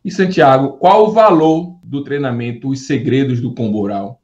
E, Santiago, qual o valor do treinamento Os Segredos do Combo Oral?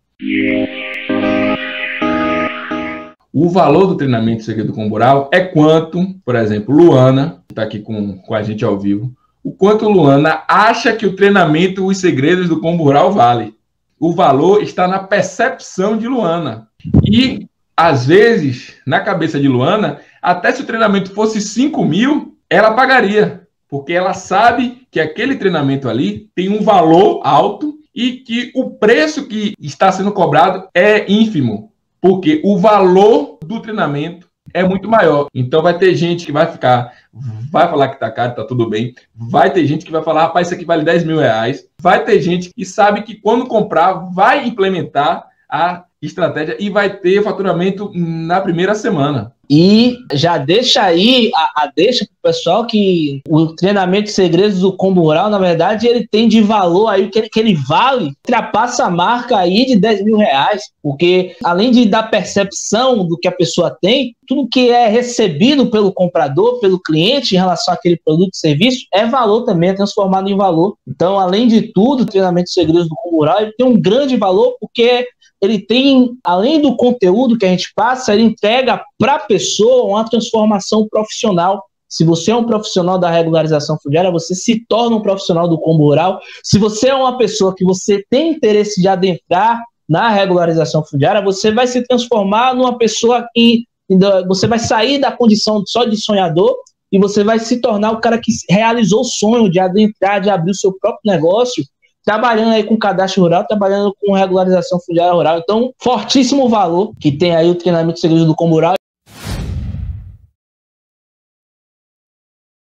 O valor do treinamento Segredo do Combo Oral é quanto, por exemplo, Luana, que está aqui com a gente ao vivo, o quanto Luana acha que o treinamento Os Segredos do Combo Oral vale. O valor está na percepção de Luana. E, às vezes, na cabeça de Luana, até se o treinamento fosse 5 mil, ela pagaria. Porque ela sabe que aquele treinamento ali tem um valor alto e que o preço que está sendo cobrado é ínfimo. Porque o valor do treinamento é muito maior. Então vai ter gente que vai falar que tá caro, tá tudo bem. Vai ter gente que vai falar, rapaz, isso aqui vale 10 mil reais. Vai ter gente que sabe que quando comprar, vai implementar a estratégia e vai ter faturamento na primeira semana. E já deixa aí deixa pro pessoal que o treinamento de segredos do Combo Oral, na verdade, ele tem de valor aí, que ele vale, ultrapassa a marca aí de 10 mil reais, porque além de dar percepção do que a pessoa tem, tudo que é recebido pelo comprador, pelo cliente em relação àquele produto e serviço, é valor também, é transformado em valor. Então, além de tudo, o treinamento de segredos do Combo Oral, ele tem um grande valor, porque ele tem, além do conteúdo que a gente passa, ele entrega para a pessoa uma transformação profissional. Se você é um profissional da regularização fundiária, você se torna um profissional do Combo Oral. Se você é uma pessoa que você tem interesse de adentrar na regularização fundiária, você vai se transformar numa pessoa que você vai sair da condição só de sonhador e você vai se tornar o cara que realizou o sonho de adentrar, de abrir o seu próprio negócio, trabalhando aí com cadastro rural, trabalhando com regularização fundiária rural. Então, fortíssimo valor que tem aí o treinamento de segredos do Combo Oral.